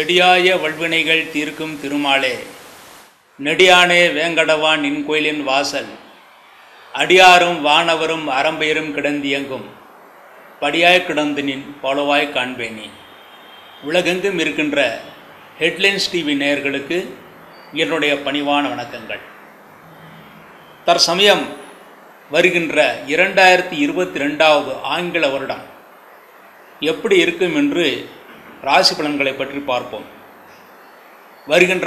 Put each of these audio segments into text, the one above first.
செடியாய வல்வினைகள் தீர்க்கும் திருமாலே, நெடியானே வேங்கடவான் நின் கோயிலின் வாசல், அடியாரும் வானவரும் அறம்பெயரும் கிடந்தியங்கும் படியாய் கிடந்து நின் போலவாய் காண்பேனி. உலகெங்கும் இருக்கின்ற ஹெட்லைன்ஸ் டிவி நேயர்களுக்கு என்னுடைய பணிவான வணக்கங்கள். தற்சமயம் வருகின்ற 2022 ஆங்கில வருடம் எப்படி இருக்கும் என்று ராசி பலன்களை பற்றி பார்ப்போம். வருகின்ற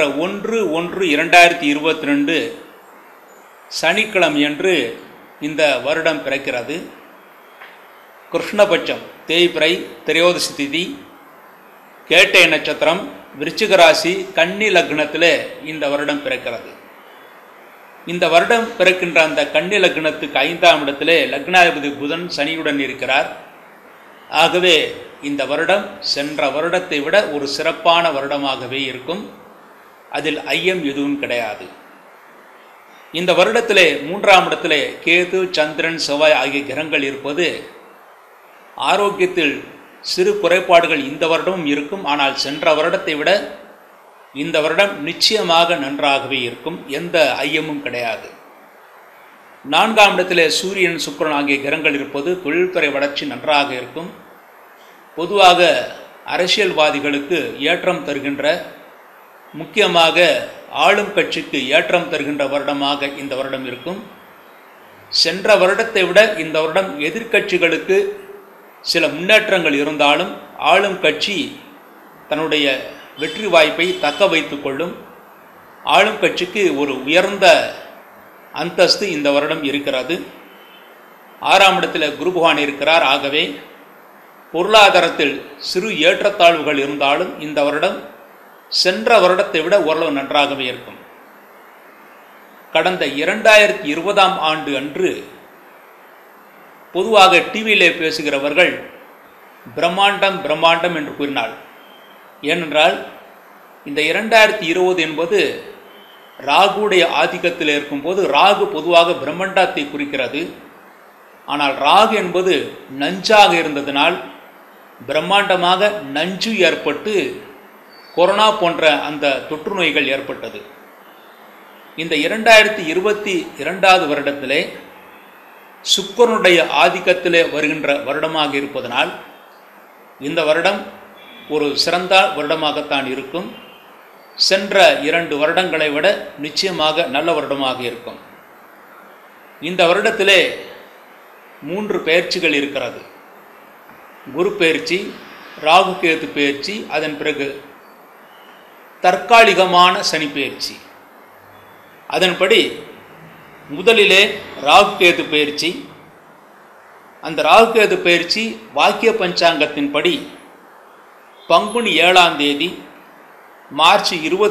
1/1/2022 சனிக்கிழமையன்று இந்த வருடம் பிறக்கிறது. கிருஷ்ணபட்சம் தேய்பிறை திரையோதசி திதி, கேட்டை நட்சத்திரம், விருச்சிக ராசி, கன்னி லக்னத்தில் இந்த வருடம் பிறக்கிறது. இந்த வருடம் பிறக்கின்ற அந்த கன்னி லக்னத்துக்கு 5ஆம் இடத்திலே லக்னாதிபதி புதன் சனியுடன் இருக்கிறார். ஆகவே இந்த வருடம் சென்ற வருடத்தை விட ஒரு சிறப்பான வருடமாகவே இருக்கும். அதில் ஐயம் எதுவும் கிடையாது. இந்த வருடத்திலே 3ஆம் இடத்திலே கேது, சந்திரன், செவ்வாய் ஆகிய கிரகங்கள் இருப்பது ஆரோக்கியத்தில் சிறு குறைபாடுகள் இந்த வருடமும் இருக்கும். ஆனால் சென்ற வருடத்தை விட இந்த வருடம் நிச்சயமாக நன்றாகவே இருக்கும். எந்த ஐயமும் கிடையாது. 4ஆம் இடத்திலே சூரியன், சுக்கிரன் ஆகிய கிரகங்கள் இருப்பது தொழில்துறை வளர்ச்சி நன்றாக இருக்கும். பொதுவாக அரசியல்வாதிகளுக்கு ஏற்றம் தருகின்ற, முக்கியமாக ஆளும் கட்சிக்கு ஏற்றம் தருகின்ற வருடமாக இந்த வருடம் இருக்கும். சென்ற வருடத்தை விட இந்த வருடம் எதிர்க்கட்சிகளுக்கு சில முன்னேற்றங்கள் இருந்தாலும் ஆளும் கட்சி தன்னுடைய வெற்றி வாய்ப்பை தக்க வைத்து கொள்ளும். ஆளும் கட்சிக்கு ஒரு உயர்ந்த அந்தஸ்து இந்த வருடம் இருக்கிறது. 6ஆம் இடத்தில் குரு பகவான் இருக்கிறார். ஆகவே பொருளாதாரத்தில் சிறு ஏற்றத்தாழ்வுகள் இருந்தாலும் இந்த வருடம் சென்ற வருடத்தை விட ஓரளவு நன்றாகவே இருக்கும். கடந்த 2020ஆம் ஆண்டு அன்று பொதுவாக டிவியிலே பேசுகிறவர்கள் பிரம்மாண்டம் பிரம்மாண்டம் என்று கூறினார். ஏனென்றால் இந்த 2020 என்பது ராகுடைய ஆதிக்கத்தில் இருக்கும்போது ராகு பொதுவாக பிரம்மாண்டத்தை குறிக்கிறது. ஆனால் ராகு என்பது நஞ்சாக இருந்ததினால் பிரம்மாண்டமாக நஞ்சு ஏற்பட்டு கொரோனா போன்ற அந்த தொற்று நோய்கள் ஏற்பட்டது. இந்த 2022 வருடத்திலே சுக்கிரனுடைய ஆதிக்கத்திலே வருகின்ற வருடமாக இருப்பதனால் இந்த வருடம் ஒரு சிறந்த வருடமாகத்தான் இருக்கும். சென்ற 2 வருடங்களை விட நிச்சயமாக நல்ல வருடமாக இருக்கும். இந்த வருடத்திலே 3 பெயர்ச்சிகள் இருக்கிறது. குரு பெயர்ச்சி, ராகு கேது பெயர்ச்சி, அதன் பிறகு தற்காலிகமான சனி பெயர்ச்சி. அதன்படி முதலிலே ராகு கேது பெயர்ச்சி. அந்த ராகு கேது பெயர்ச்சி வாக்கிய பஞ்சாங்கத்தின்படி பங்குனி 7ஆம் தேதி மார்ச்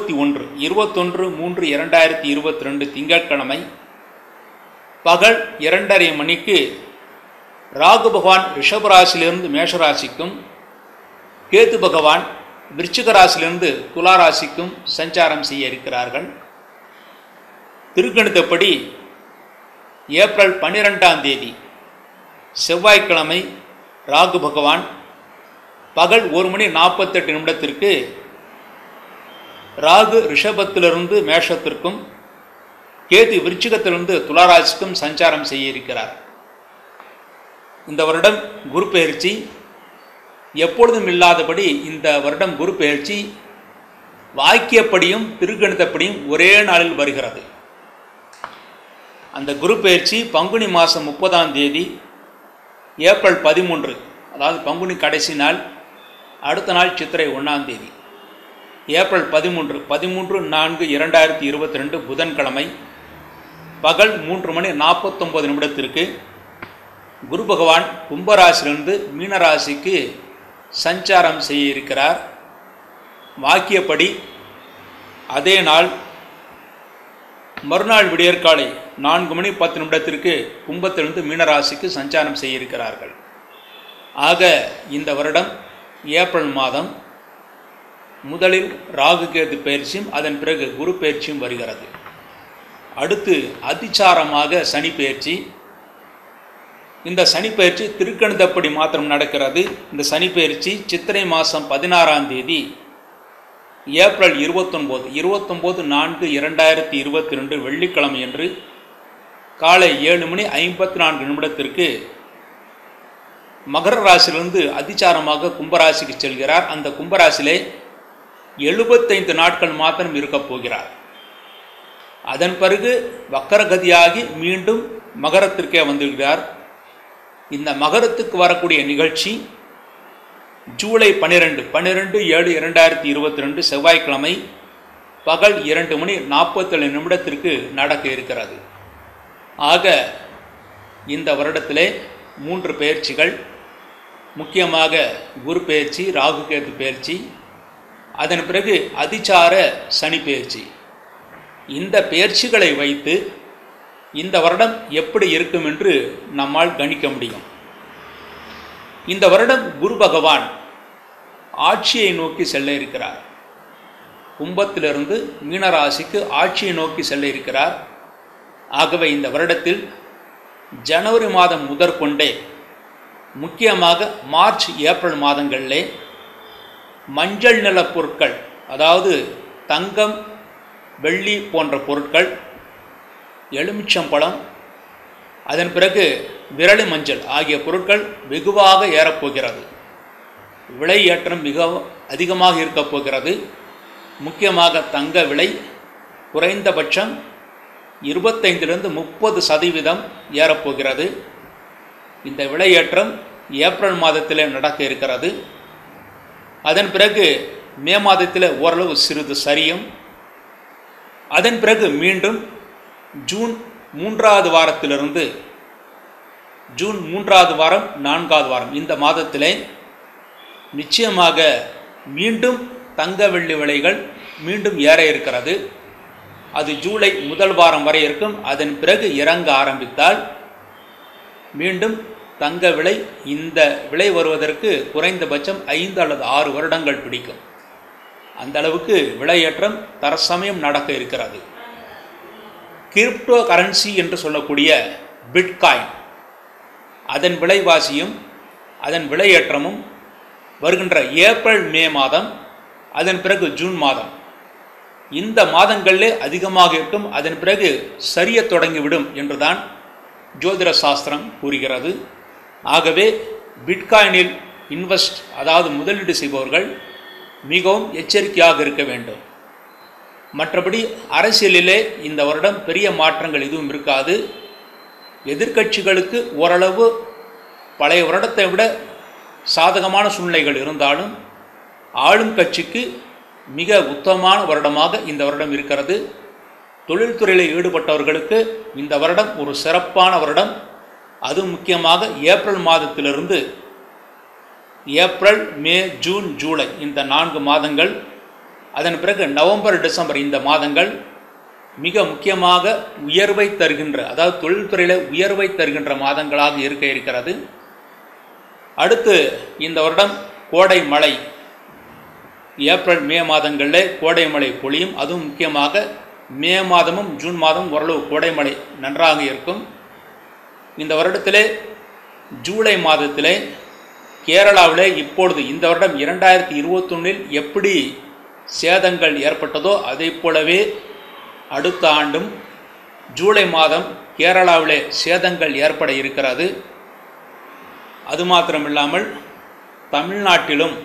21/3/2022 திங்கட்கிழமை பகல் 2:30 மணிக்கு ராகு பகவான் ரிஷபராசிலிருந்து மேஷராசிக்கும், கேது பகவான் விருச்சிக ராசியிலிருந்து துளாராசிக்கும் சஞ்சாரம் செய்ய இருக்கிறார்கள். திருக்கணிதப்படி ஏப்ரல் 12ஆம் தேதி செவ்வாய்க்கிழமை ராகு பகவான் பகல் 1:48 ராகு ரிஷபத்திலிருந்து மேஷத்திற்கும், கேது விருச்சிகத்திலிருந்து துளாராசிக்கும் சஞ்சாரம் செய்ய இருக்கிறார். இந்த வருடம் குரு பெயர்ச்சி எப்பொழுதும் இல்லாதபடி இந்த வருடம் குரு பெயர்ச்சி வாக்கியப்படியும் திருக்கணிதப்படியும் ஒரே நாளில் வருகிறது. அந்த குரு பெயர்ச்சி பங்குனி மாதம் 30ஆம் தேதி, ஏப்ரல் 13 அதாவது பங்குனி கடைசி நாள், அடுத்த நாள் சித்திரை 1ஆம் தேதி, ஏப்ரல் 13/4/2022 புதன்கிழமை பகல் 3:49 குரு பகவான் கும்பராசிலிருந்து மீனராசிக்கு சஞ்சாரம் செய்ய இருக்கிறார். வாக்கியப்படி அதே நாள் மறுநாள் விடியற்காலை 4:10 கும்பத்திலிருந்து மீனராசிக்கு சஞ்சாரம் செய்ய இருக்கிறார்கள். ஆக இந்த வருடம் ஏப்ரல் மாதம் முதலில் ராகு கேது பயிற்சியும் அதன் பிறகு குரு பயிற்சியும் வருகிறது. அடுத்து அதிசாரமாக சனி பயிற்சி. இந்த சனி பயிற்சி திருக்கணிதப்படி மாத்திரம் நடக்கிறது. இந்த சனி பயிற்சி சித்திரை மாதம் 16ஆம் தேதி ஏப்ரல் 29/4/2022 வெள்ளிக்கிழமை அன்று காலை 7:54 மகர ராசியிலிருந்து அதிச்சாரமாக கும்பராசிக்கு செல்கிறார். அந்த கும்பராசியிலே 75 நாட்கள் மாத்திரம் இருக்கப் போகிறார். அதன் பிறகு வக்கரகதியாகி மீண்டும் மகரத்திற்கே வந்துவிடுகிறார். இந்த மகரத்துக்கு வரக்கூடிய நிகழ்ச்சி ஜூலை 12/7/2022 செவ்வாய்க்கிழமை பகல் 2:47 நடக்க இருக்கிறது. ஆக இந்த வருடத்திலே 3 பெயர்ச்சிகள், முக்கியமாக குரு பெயர்ச்சி, ராகு கேது பெயர்ச்சி, அதன் பிறகு அதிசார சனி பெயர்ச்சி. இந்த பெயர்ச்சிகளை வைத்து இந்த வருடம் எப்படி இருக்கும் என்று நம்மால் கணிக்க முடியும். இந்த வருடம் குரு பகவான் ஆட்சியை நோக்கி செல்ல இருக்கிறார். கும்பத்திலிருந்து மீனராசிக்கு ஆட்சியை நோக்கி செல்ல இருக்கிறார். ஆகவே இந்த வருடத்தில் ஜனவரி மாதம் முதற்கொண்டே, முக்கியமாக மார்ச் ஏப்ரல் மாதங்களிலே மஞ்சள் நிற பொருட்கள், அதாவது தங்கம், வெள்ளி போன்ற பொருட்கள், எலுமிச்சம்பழம், அதன் பிறகு விரலி மஞ்சள் ஆகிய பொருட்கள் வெகுவாக ஏறப்போகிறது. விலை ஏற்றம் மிக அதிகமாக இருக்கப் போகிறது. முக்கியமாக தங்க விலை குறைந்தபட்சம் 25-30% ஏறப்போகிறது. இந்த விலையேற்றம் ஏப்ரல் மாதத்தில் நடக்க இருக்கிறது. அதன் பிறகு மே மாதத்தில் ஓரளவு சிறிது சரியும். அதன் பிறகு மீண்டும் ஜூன் 3வது வாரத்திலிருந்து ஜூன் 3வது வாரம் 4வது வாரம் இந்த மாதத்திலே நிச்சயமாக மீண்டும் தங்க வெள்ளி விலைகள் மீண்டும் ஏற இருக்கிறது. அது ஜூலை முதல் வாரம் வரை இருக்கும். அதன் பிறகு இறங்க ஆரம்பித்தால் மீண்டும் தங்க விலை, இந்த விலை வருவதற்கு குறைந்தபட்சம் 5 அல்லது 6 வருடங்கள் பிடிக்கும். அந்த அளவுக்கு விலையேற்றம் தற்சமயம் நடக்க இருக்கிறது. கிரிப்டோ கரன்சி என்று சொல்லக்கூடிய பிட்காயின், அதன் விலைவாசியும் அதன் விலையேற்றமும் வருகின்ற ஏப்ரல் மே மாதம், அதன் பிறகு ஜூன் மாதம், இந்த மாதங்களிலே அதிகமாக இருக்கும். அதன் பிறகு சரிய தொடங்கிவிடும் என்றுதான் ஜோதிட சாஸ்திரம் கூறுகிறது. ஆகவே பிட்காயினில் இன்வெஸ்ட், அதாவது முதலீடு செய்பவர்கள் மிகவும் எச்சரிக்கையாக இருக்க வேண்டும். மற்றபடி அரசியலிலே இந்த வருடம் பெரிய மாற்றங்கள் எதுவும் இருக்காது. எதிர்க்கட்சிகளுக்கு ஓரளவு பழைய வருடத்தை விட சாதகமான சூழ்நிலைகள் இருந்தாலும் ஆளும் கட்சிக்கு மிக உத்தமமான வருடமாக இந்த வருடம் இருக்கிறது. தொழில்துறையில் ஈடுபட்டவர்களுக்கு இந்த வருடம் ஒரு சிறப்பான வருடம். அது முக்கியமாக ஏப்ரல் மாதத்திலிருந்து ஏப்ரல், மே, ஜூன், ஜூலை இந்த 4 மாதங்கள், அதன் பிறகு நவம்பர், டிசம்பர் இந்த மாதங்கள் மிக முக்கியமாக உயர்வை தருகின்ற, அதாவது தொழில்துறையில் உயர்வை தருகின்ற மாதங்களாக இருக்க இருக்கிறது. அடுத்து இந்த வருடம் கோடை மழை, ஏப்ரல் மே மாதங்களில் கோடை மழை பொழியும். அதுவும் முக்கியமாக மே மாதமும் ஜூன் மாதமும் ஓரளவு கோடை மழை நன்றாக இருக்கும். இந்த வருடத்திலே ஜூலை மாதத்திலே கேரளாவிலே இப்பொழுது இந்த வருடம் 2021 எப்படி சேதங்கள் ஏற்பட்டதோ அதை போலவே அடுத்த ஆண்டும் ஜூலை மாதம் கேரளாவிலே சேதங்கள் ஏற்பட இருக்கிறது. அது மாத்திரமில்லாமல் தமிழ்நாட்டிலும்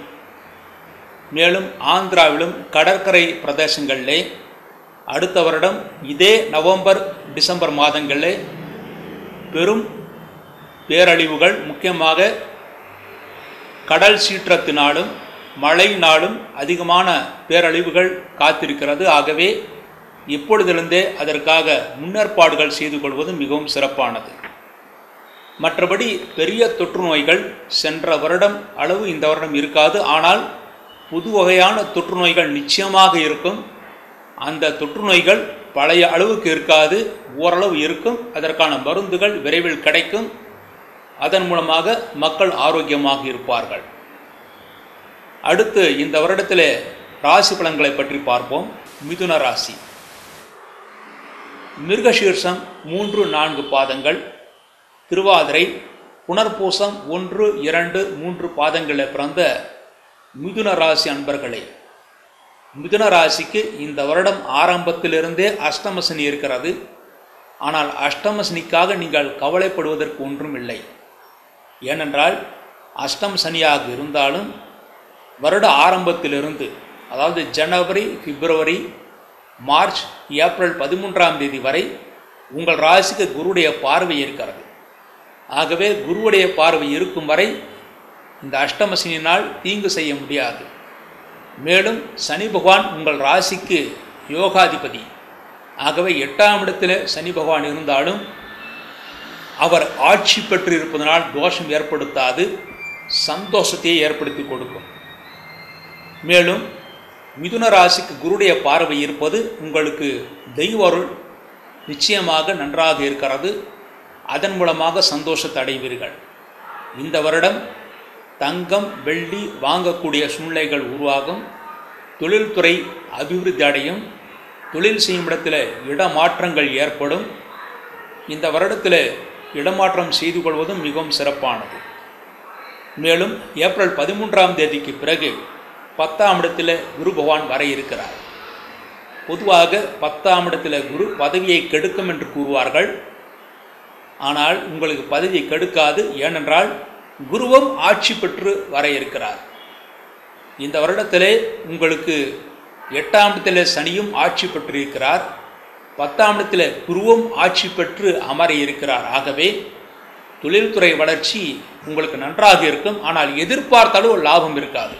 மேலும் ஆந்திராவிலும் கடற்கரை பிரதேசங்களிலே அடுத்த வருடம் இதே நவம்பர், டிசம்பர் மாதங்களிலே பெரும் பேரழிவுகள், முக்கியமாக கடல் சீற்றத்தினாலும் மழையினாலும் அதிகமான பேரழிவுகள் காத்திருக்கிறது. ஆகவே இப்பொழுதிலிருந்தே அதற்காக முன்னேற்பாடுகள் செய்து கொள்வது மிகவும் சிறப்பானது. மற்றபடி பெரிய தொற்று நோய்கள் சென்ற வருடம் அளவு இந்த வருடம் இருக்காது. ஆனால் புது வகையான தொற்று நோய்கள் நிச்சயமாக இருக்கும். அந்த தொற்று நோய்கள் பழைய அளவுக்கு இருக்காது, ஓரளவு இருக்கும். அதற்கான மருந்துகள் விரைவில் கிடைக்கும். அதன் மூலமாக மக்கள் ஆரோக்கியமாக இருப்பார்கள். அடுத்து இந்த வருடத்திலே ராசி பலன்களை பற்றி பார்ப்போம். மிதுன ராசி, மிருகசீர்ஷம் 3, 4 பாதங்கள், திருவாதிரை, புனர்பூசம் 1, 2, 3 பாதங்களில் பிறந்த மிதுன ராசி அன்பர்களே, மிதுன ராசிக்கு இந்த வருடம் ஆரம்பத்திலிருந்தே அஷ்டம சனி இருக்கிறது. ஆனால் அஷ்டம சனிக்காக நீங்கள் கவலைப்படுவதற்கு ஒன்றும் இல்லை. ஏனென்றால் அஷ்டம சனியாக இருந்தாலும் வருட ஆரம்பத்திலிருந்து, அதாவது ஜனவரி, பிப்ரவரி, மார்ச், ஏப்ரல் 13ஆம் தேதி வரை உங்கள் ராசிக்கு குருவுடைய பார்வை இருக்கிறது. ஆகவே குருவுடைய பார்வை இருக்கும் வரை இந்த அஷ்டம சனியினால் தீங்கு செய்ய முடியாது. மேலும் சனி பகவான் உங்கள் ராசிக்கு யோகாதிபதி. ஆகவே 8ஆம் இடத்தில் சனி பகவான் இருந்தாலும் அவர் ஆட்சி பெற்று இருப்பதனால் தோஷம் ஏற்படுத்தாது, சந்தோஷத்தையே ஏற்படுத்தி கொடுக்கும். மேலும் மிதுன ராசிக்கு குருடைய பார்வை இருப்பது உங்களுக்கு தெய்வ அருள் நிச்சயமாக நன்றாக இருக்கிறது. அதன் மூலமாக சந்தோஷத்தை அடைவீர்கள். இந்த வருடம் தங்கம், வெள்ளி வாங்கக்கூடிய சூழ்நிலைகள் உருவாகும். தொழில்துறை அபிவிருத்தி அடையும். தொழில் செய்யும் இடத்தில் இடமாற்றங்கள் ஏற்படும். இந்த வருடத்தில் இடமாற்றம் செய்து கொள்வதும் மிகவும் சிறப்பானது. மேலும் ஏப்ரல் 13ஆம் தேதிக்கு பிறகு 10ஆம் இடத்தில் குரு பகவான் வர இருக்கிறார். பொதுவாக 10ஆம் இடத்தில் குரு பதவியை கெடுக்கும் என்று கூறுவார்கள். ஆனால் உங்களுக்கு பதவியை கெடுக்காது. ஏனென்றால் குருவும் ஆட்சி பெற்று வர இருக்கிறார். இந்த வருடத்திலே உங்களுக்கு 8ஆம் இடத்தில் சனியும் ஆட்சி பெற்றிருக்கிறார். 10ஆம் இடத்தில் குருவும் ஆட்சி பெற்று அமர இருக்கிறார். ஆகவே தொழில்துறை வளர்ச்சி உங்களுக்கு நன்றாக இருக்கும். ஆனால் எதிர்பார்த்த அளவு லாபம் இருக்காது.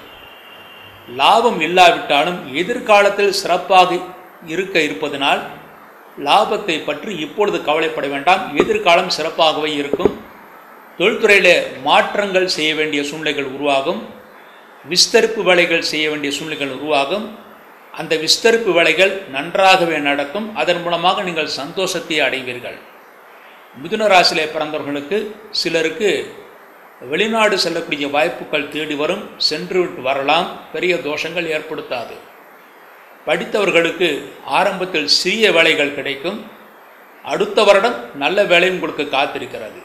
லாபம் இல்லாவிட்டாலும் எதிர்காலத்தில் சிறப்பாக இருப்பதனால் லாபத்தை பற்றி இப்பொழுது கவலைப்பட வேண்டாம். எதிர்காலம் சிறப்பாகவே இருக்கும். தொழில்துறையில் மாற்றங்கள் செய்ய வேண்டிய சூழ்நிலைகள் உருவாகும். விஸ்தரிப்பு வேலைகள் செய்ய வேண்டிய சூழ்நிலைகள் உருவாகும். அந்த விஸ்தரிப்பு வேலைகள் நன்றாகவே நடக்கும். அதன் மூலமாக நீங்கள் சந்தோஷத்தை அடைவீர்கள். மிதுன ராசியிலே பிறந்தவர்களுக்கு சிலருக்கு வெளிநாடு செல்லக்கூடிய வாய்ப்புகள் தேடி வரும். சென்று வரலாம். பெரிய தோஷங்கள் ஏற்படுத்தாது. படித்தவர்களுக்கு ஆரம்பத்தில் சிறிய வேலைகள் கிடைக்கும். அடுத்த வருடம் நல்ல வேலை உங்களுக்கு காத்திருக்கிறது.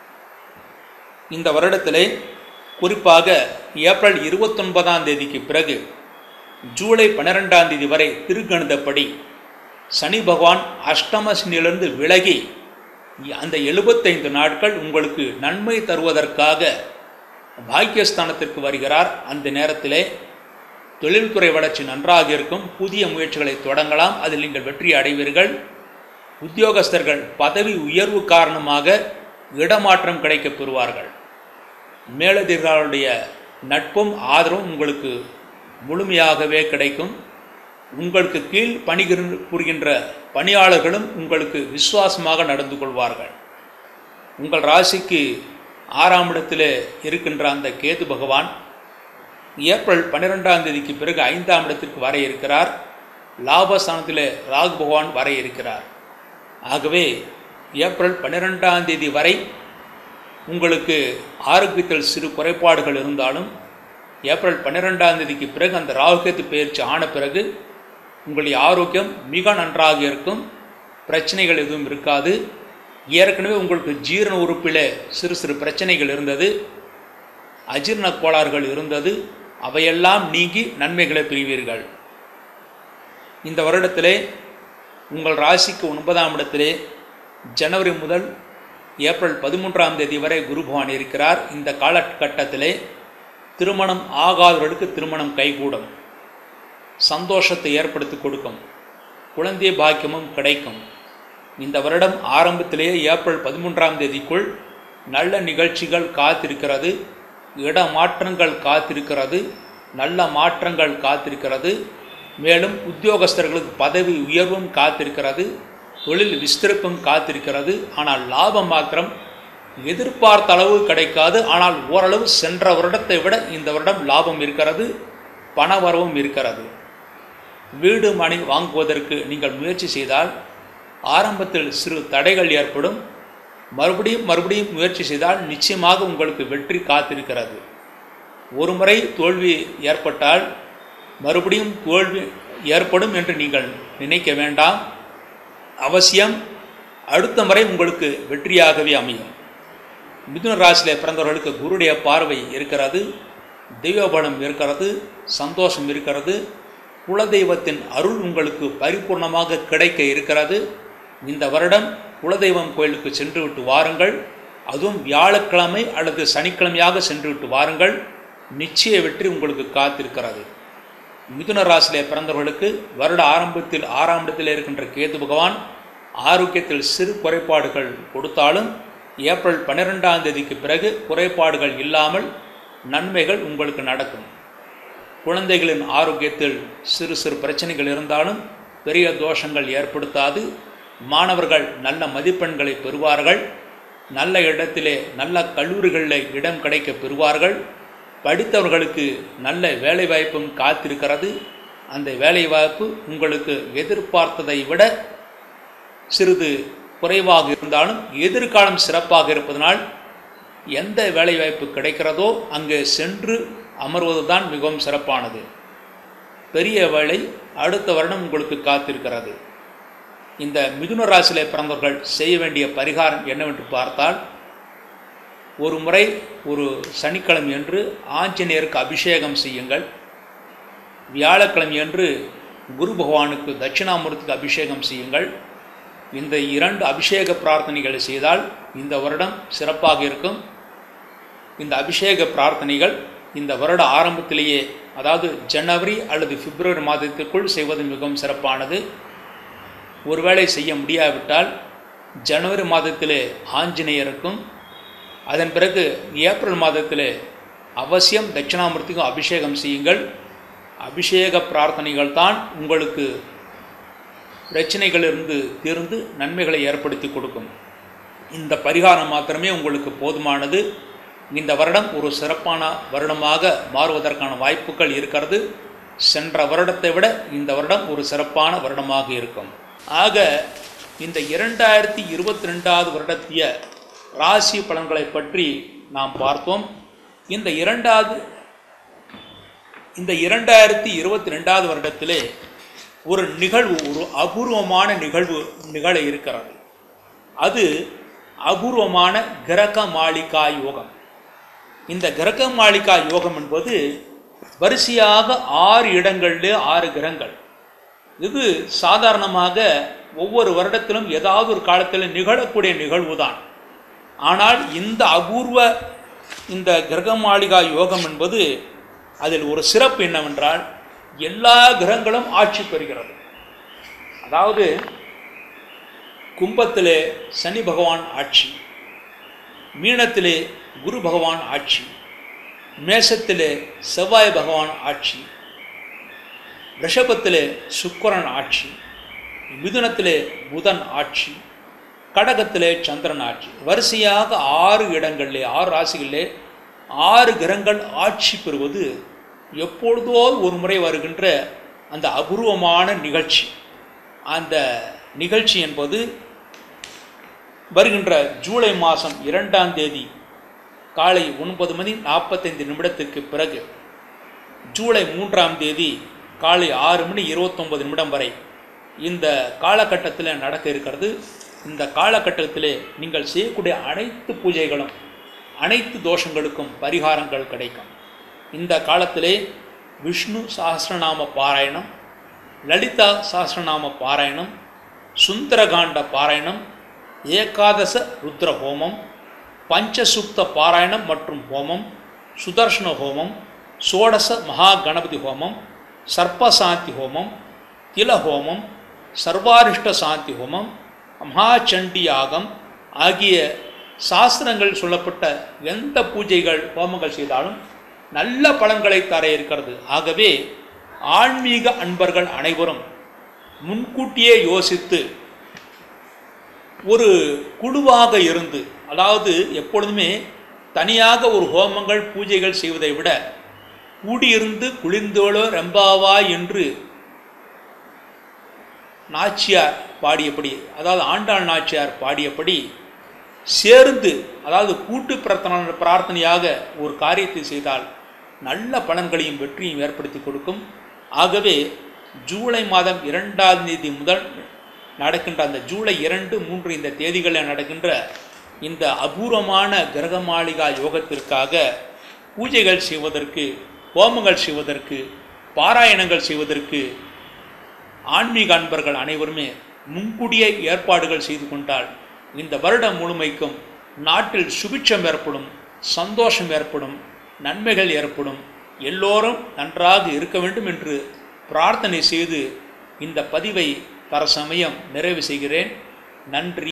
இந்த வருடத்திலே குறிப்பாக ஏப்ரல் 29ஆம் தேதிக்கு பிறகு ஜூலை 12ஆம் தேதி வரை திருக்கணிதப்படி சனி பகவான் அஷ்டம சனியிலிருந்து விலகி அந்த 75 நாட்கள் உங்களுக்கு நன்மை தருவதற்காக பாக்கியஸ்தானத்திற்கு வருகிறார். அந்த நேரத்திலே தொழில்துறை வளர்ச்சி நன்றாக இருக்கும். புதிய முயற்சிகளை தொடங்கலாம். அதில் நீங்கள் வெற்றி அடைவீர்கள். உத்தியோகஸ்தர்கள் பதவி உயர்வு காரணமாக இடமாற்றம் கிடைக்கப் பெறுவார்கள். மேலதிகாரிகளுடைய நட்பும் ஆதரவும் உங்களுக்கு முழுமையாகவே கிடைக்கும். உங்களுக்கு கீழ் புரிகின்ற பணியாளர்களும் உங்களுக்கு விசுவாசமாக நடந்து கொள்வார்கள். உங்கள் ராசிக்கு 6ஆம் இடத்தில் இருக்கின்ற அந்த கேது பகவான் ஏப்ரல் 12ஆம் தேதிக்கு பிறகு 5ஆம் இடத்திற்கு வர இருக்கிறார். லாபஸ்தானத்தில் ராகு பகவான் வர இருக்கிறார். ஆகவே ஏப்ரல் 12ஆம் தேதி வரை உங்களுக்கு ஆரோக்கியத்தில் சிறு குறைபாடுகள் இருந்தாலும் ஏப்ரல் 12ஆம் தேதிக்கு பிறகு அந்த ராகுகேது பயிற்சி ஆன பிறகு உங்களுடைய ஆரோக்கியம் மிக நன்றாக இருக்கும். பிரச்சனைகள் எதுவும் இருக்காது. ஏற்கனவே உங்களுக்கு ஜீரண உறுப்பில் சிறு சிறு பிரச்சனைகள் இருந்தது, அஜீரண கோளாறுகள் இருந்தது. அவையெல்லாம் நீங்கி நன்மைகளை பெறுவீர்கள். இந்த வருடத்திலே உங்கள் ராசிக்கு 9ஆம் இடத்திலே ஜனவரி முதல் ஏப்ரல் 13ஆம் தேதி வரை குரு பகவான் இருக்கிறார். இந்த காலகட்டத்திலே திருமணம் ஆகாதவர்களுக்கு திருமணம் கைகூடும். சந்தோஷத்தை ஏற்படுத்தி கொடுக்கும். குழந்தை பாக்கியமும் கிடைக்கும். இந்த வருடம் ஆரம்பத்திலேயே ஏப்ரல் 13ஆம் தேதிக்குள் நல்ல நிகழ்ச்சிகள் காத்திருக்கிறது. இடமாற்றங்கள் காத்திருக்கிறது. நல்ல மாற்றங்கள் காத்திருக்கிறது. மேலும் உத்தியோகஸ்தர்களுக்கு பதவி உயர்வும் காத்திருக்கிறது. தொழில் விஸ்தரிப்பும் காத்திருக்கிறது. ஆனால் லாபம் மாத்திரம் எதிர்பார்த்த அளவு கிடைக்காது. ஆனால் ஓரளவு சென்ற வருடத்தை விட இந்த வருடம் லாபம் இருக்கிறது. பண வரவும் இருக்கிறது. வீடு மனை வாங்குவதற்கு நீங்கள் முயற்சி செய்தால் ஆரம்பத்தில் சிறு தடைகள் ஏற்படும். மறுபடியும் முயற்சி செய்தால் நிச்சயமாக உங்களுக்கு வெற்றி காத்திருக்கிறது. ஒரு முறை தோல்வி ஏற்பட்டால் மறுபடியும் தோல்வி ஏற்படும் என்று நீங்கள் நினைக்க வேண்டாம். அவசியம் அடுத்த முறை உங்களுக்கு வெற்றியாகவே அமையும். மிதுன ராசியில் பிறந்தவர்களுக்கு குருடைய பார்வை இருக்கிறது. தெய்வபலம் இருக்கிறது. சந்தோஷம் இருக்கிறது. குலதெய்வத்தின் அருள் உங்களுக்கு பரிபூர்ணமாக கிடைக்க இருக்கிறது. இந்த வருடம் குலதெய்வம் கோயிலுக்கு சென்றுவிட்டு வாருங்கள். அதுவும் வியாழக்கிழமை அல்லது சனிக்கிழமையாக சென்றுவிட்டு வாருங்கள். நிச்சய வெற்றி உங்களுக்கு காத்திருக்கிறது. மிதுன ராசியிலே பிறந்தவர்களுக்கு வருட ஆரம்பத்தில் 6ஆம் இடத்தில் இருக்கின்ற கேது பகவான் ஆரோக்கியத்தில் சிறு குறைபாடுகள் கொடுத்தாலும் ஏப்ரல் 12ஆம் தேதிக்கு பிறகு குறைபாடுகள் இல்லாமல் நன்மைகள் உங்களுக்கு நடக்கும். குழந்தைகளின் ஆரோக்கியத்தில் சிறு சிறு பிரச்சனைகள் இருந்தாலும் பெரிய தோஷங்கள் ஏற்படுத்தாது. மாணவர்கள் நல்ல மதிப்பெண்களை பெறுவார்கள். நல்ல இடத்திலே நல்ல கல்லூரிகளில் இடம் கிடைக்க பெறுவார்கள். படித்தவர்களுக்கு நல்ல வேலைவாய்ப்பும் காத்திருக்கிறது. அந்த வேலைவாய்ப்பு உங்களுக்கு எதிர்பார்த்ததை விட சிறிது குறைவாக இருந்தாலும் எதிர்காலம் சிறப்பாக இருப்பதனால் எந்த வேலைவாய்ப்பு கிடைக்கிறதோ அங்கே சென்று அமர்வது தான் மிகவும் சிறப்பானது. பெரிய வேலை அடுத்த வருடம் உங்களுக்கு காத்திருக்கிறது. இந்த மிதுன ராசியிலே பிறந்தவர்கள் செய்ய வேண்டிய பரிகாரம் என்னவென்று பார்த்தால், ஒரு முறை ஒரு சனிக்கிழமை என்று ஆஞ்சநேயருக்கு அபிஷேகம் செய்யுங்கள். வியாழக்கிழமை என்று குரு பகவானுக்கு தட்சிணாமூர்த்திக்கு அபிஷேகம் செய்யுங்கள். இந்த 2 அபிஷேக பிரார்த்தனைகளை செய்தால் இந்த வருடம் சிறப்பாக இருக்கும். இந்த அபிஷேக பிரார்த்தனைகள் இந்த வருட ஆரம்பத்திலேயே, அதாவது ஜனவரி அல்லது பிப்ரவரி மாதத்திற்குள் செய்வது மிகவும் சிறப்பானது. ஒருவேளை செய்ய முடியாவிட்டால் ஜனவரி மாதத்திலே ஆஞ்சநேயருக்கும், அதன் பிறகு ஏப்ரல் மாதத்திலே அவசியம் தட்சிணாமூர்த்திக்கும் அபிஷேகம் செய்யுங்கள். அபிஷேக பிரார்த்தனைகள் தான் உங்களுக்கு பிரச்சனைகளிலிருந்து தீர்ந்து நன்மைகளை ஏற்படுத்தி கொடுக்கும். இந்த பரிகாரம் மாத்திரமே உங்களுக்கு போதுமானது. இந்த வருடம் ஒரு சிறப்பான வருடமாக மாறுவதற்கான வாய்ப்புகள் இருக்கிறது. சென்ற வருடத்தை விட இந்த வருடம் ஒரு சிறப்பான வருடமாக இருக்கும். ஆக இந்த 2022 வருடத்திய ராசி பலன்களை பற்றி நாம் பார்த்தோம். இந்த 2022 வருடத்திலே ஒரு நிகழ்வு, ஒரு அபூர்வமான நிகழ்வு நிகழ இருக்கிறது. அது அபூர்வமான கிரக மாளிகா யோகம். இந்த கிரக மாளிகா யோகம் என்பது வரிசையாக 6 இடங்களிலே 6 கிரகங்கள். இது சாதாரணமாக ஒவ்வொரு வருடத்திலும் ஏதாவது ஒரு காலத்தில் நிகழக்கூடிய நிகழ்வு தான். ஆனால் இந்த அபூர்வ இந்த கிரக மாளிகா யோகம் என்பது, அதில் ஒரு சிறப்பு என்னவென்றால் எல்லா கிரகங்களும் ஆட்சி பெறுகிறது. அதாவது கும்பத்திலே சனி பகவான் ஆட்சி, மீனத்திலே குரு பகவான் ஆட்சி, மேசத்திலே செவ்வாய் பகவான் ஆட்சி, ரிஷபத்திலே சுக்கிரன் ஆட்சி, மிதுனத்திலே புதன் ஆட்சி, கடகத்திலே சந்திரன் ஆட்சி. வரிசையாக 6 இடங்களிலே 6 ராசிகளிலே 6 கிரகங்கள் ஆட்சி பெறுவது எப்பொழுதோ ஒரு முறை வருகின்ற அந்த அபூர்வமான நிகழ்ச்சி. அந்த நிகழ்ச்சி என்பது வருகின்ற ஜூலை மாதம் 2ஆம் தேதி காலை 9:45 பிறகு, ஜூலை 3ஆம் தேதி காலை 6:29 வரை இந்த காலகட்டத்தில் நடக்க இருக்கிறது. இந்த காலகட்டத்திலே நீங்கள் செய்யக்கூடிய அனைத்து பூஜைகளும், அனைத்து தோஷங்களுக்கும் பரிகாரங்கள் கிடைக்கும். இந்த காலத்திலே விஷ்ணு சஹஸ்ரநாம பாராயணம், லலிதா சஹஸ்ரநாம பாராயணம், சுந்தரகாண்ட பாராயணம், ஏகாதச ருத்ர ஹோமம், பஞ்சசுக்த பாராயணம் மற்றும் ஹோமம், சுதர்ஷன ஹோமம், சோடச மகா கணபதி ஹோமம், சர்ப்பசாந்தி ஹோமம், தில ஹோமம், சர்வாரிஷ்ட சாந்தி ஹோமம், மகாச்சண்டி யாகம் ஆகிய சாஸ்திரங்கள் சொல்லப்பட்ட எந்த பூஜைகள் ஹோமங்கள் செய்தாலும் நல்ல பலன்களை தர இருக்கிறது. ஆகவே ஆன்மீக அன்பர்கள் அனைவரும் முன்கூட்டியே யோசித்து ஒரு குழுவாக இருந்து, அதாவது எப்பொழுதுமே தனியாக ஒரு ஹோமங்கள் பூஜைகள் செய்வதை விட கூடியிருந்து குளிர்ந்தோளோ ரெம்பாவாய் என்று நாச்சியார் பாடியபடி, அதாவது ஆண்டாள் நாச்சியார் பாடியபடி சேர்ந்து, அதாவது கூட்டு பிரார்த்தனையாக ஒரு காரியத்தை செய்தால் நல்ல பலன்களையும் வெற்றியும் ஏற்படுத்தி கொடுக்கும். ஆகவே ஜூலை மாதம் 2ஆம் தேதி முதல் நடக்கின்ற அந்த ஜூலை 2, 3 இந்த தேதிகளில் நடக்கின்ற இந்த அபூர்வமான கிரக மாளிகா யோகத்திற்காக பூஜைகள் செய்வதற்கு, ஹோமங்கள் செய்வதற்கு பாராயணங்கள் செய்வதற்கு ஆன்மீக அன்பர்கள் அனைவருமே முன்கூடிய ஏற்பாடுகள் செய்து கொண்டால் இந்த வருடம் முழுமைக்கும் நாட்டில் சுபிட்சம் ஏற்படும், சந்தோஷம் ஏற்படும், நன்மைகள் ஏற்படும். எல்லோரும் நன்றாக இருக்க வேண்டும் என்று பிரார்த்தனை செய்து இந்த பதிவை தற்சமயம் நிறைவு செய்கிறேன். நன்றி.